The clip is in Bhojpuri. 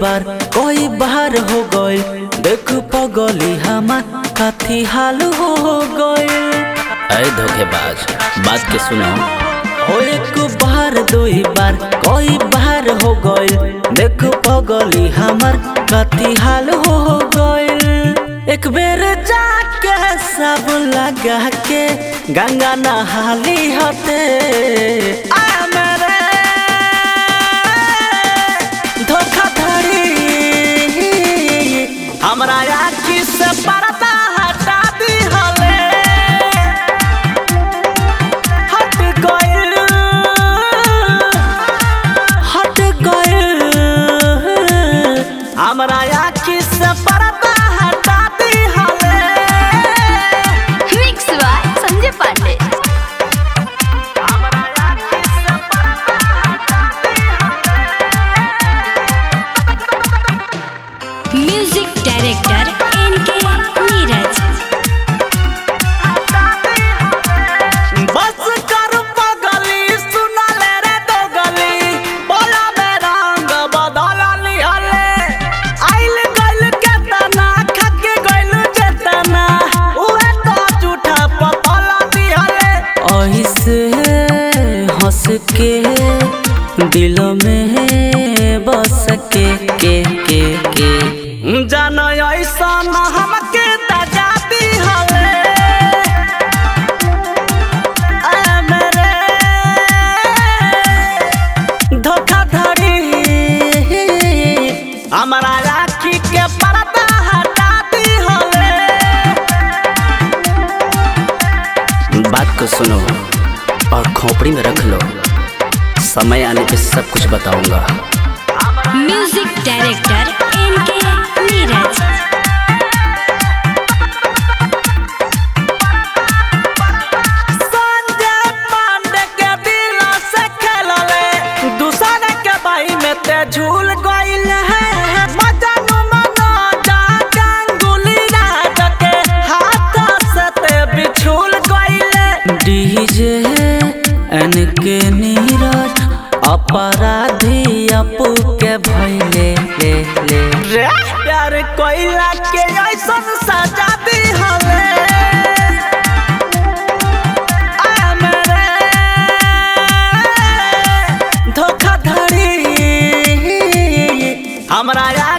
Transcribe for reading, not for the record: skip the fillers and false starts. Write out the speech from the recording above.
बार कोई बाहर हो गए, देख पगली हमार काथी हाल हो गए। अरे धोखेबाज बात के सुनो। हो एक बार दो बार कोई बाहर हो गए, देख पगली हमार काथी हाल हो गए। एक बेर जाके सब लगा के गंगा नहाली होते हमरा आँखी से पर्दा हटा दी हले, हट गइल हमरा आँखी से पर्दा हटा दी हले। Mix by Sanjay Pandey. Music director NK Neeraj. बस कर पगली सुना ले रे दो गली, बोला में रंग बदला लिहले। आइल गइल के तना खक गइल जेतना, उहे तो झूठा पतला दिहले। ऐसे हंस के दिल में बस के जानो ऐसा हमके तजाती हले। मेरे धोखाधड़ी हमारा आँखी के पर्दा हटा दी हले। बात को सुनो और खोपड़ी में रख लो, समय आने पे सब कुछ बताऊंगा। Music director NK Neeraj. Sanjay Pandey के दिल से खेलले, दूसरे के बाई में ते झूल गइल है। मजनू मनोजा गंगुली राज के हाथ से ते बिछुल गइल। डीजे एनके नीरज अपराधी अपू के भइले ले रे प्यार कोइला के ऐसन सजा दी हले। मेरे धोखाधड़ी हमरा